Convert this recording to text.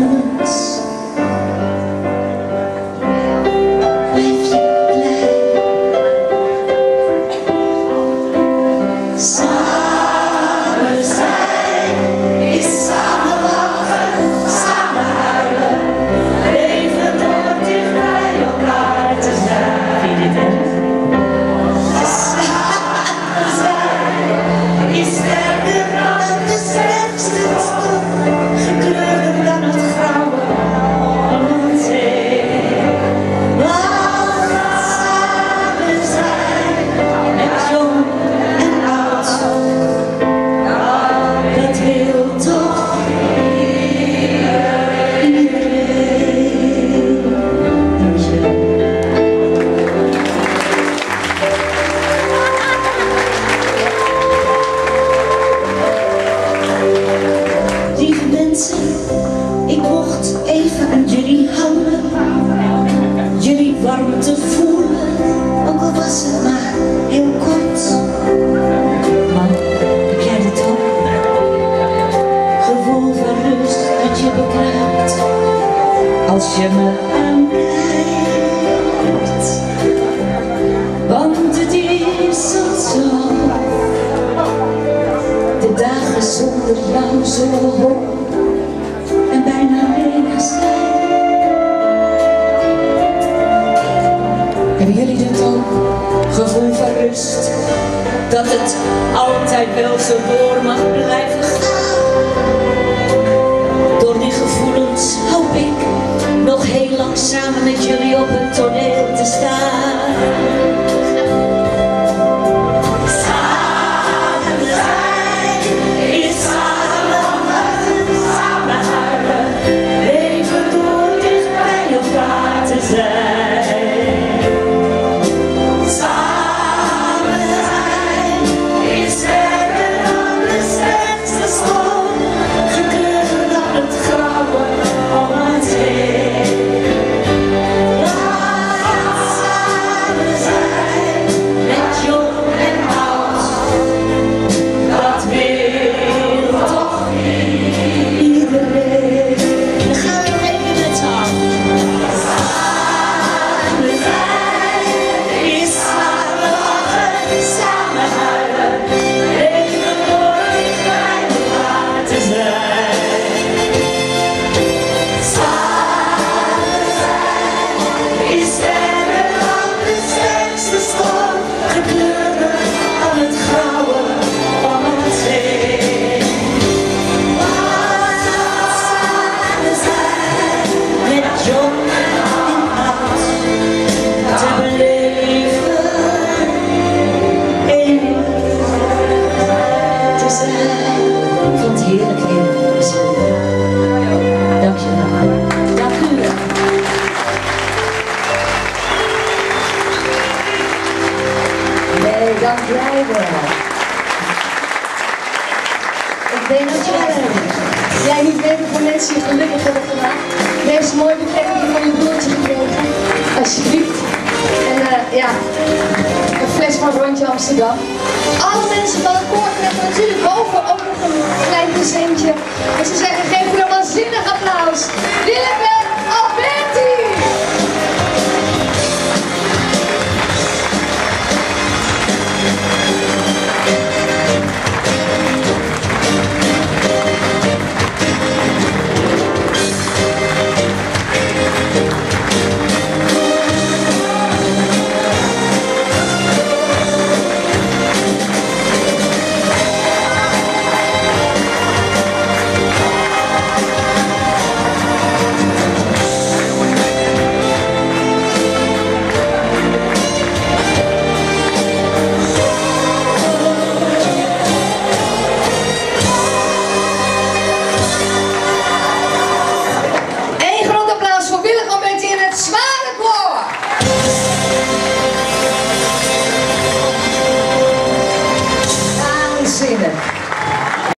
gevoelens. Blijf je blij. Samen zijn is samen lachen, samen huilen. Leven door dicht bij elkaar te zijn. Vind je dit erg? Samen zijn is sterker dan de sterkste stof. Gekleurder dan het grauwe van zee. Want samen zijn met jong en oud, dat wil toch iedereen. Lieve mensen, ik mocht even aan jullie houden, jullie warmte voelen, ook al was het maar heel kort. Man, heb jij dit ook? Gevoel van rust dat je bekruipt als je me aankijkt. Want het is al zo, de dagen zonder jou zo hoog en bijna leeg zijn. Hebben jullie dit ook? Gevoel van rust, dat het altijd wel zo door mag blijven gaan. Door die gevoelens hoop ik nog heel lang samen met jullie op het toneel te staan. Samen zijn is samen lachen, samen huilen. Leven door dicht bij elkaar te zijn. Samen zijn is sterker dan de sterkste stof. Gekleurder dan het grauwe om het heen. Laat samen zijn met jong en oud, dat wil toch iedereen. Dan gaan we nog even met z'n allen. Samen zijn is samen lachen, samen huilen. Leven door dicht bij elkaar te zijn. Samen zijn is sterker dan de sterkste stof. Gekleurder dan het grauwe van het zee. Laat samen zijn met jong en oud, te beleven eeuwig te zijn. Ik vond het heerlijk, heerlijk. Dank je wel. Dank u wel. Nee, dank jij wel. Ik denk dat jij niet weet hoeveel mensen je gelukkig hebben gemaakt. Deze mooie boeket heb je van je broertje gekregen. Alsjeblieft. En ja, een fles van Rondje Amsterdam. Alle mensen van het koor krijgen natuurlijk boven ook nog een klein presentje. En ze zeggen, geef u een waanzinnig applaus. Willem